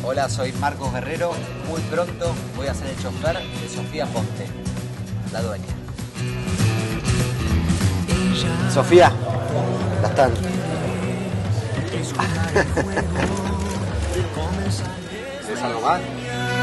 Hola, soy Marcos Guerrero. Muy pronto voy a ser el chofer de Sofía Ponte, la dueña. Sofía, ya están. ¿Quieres algo más?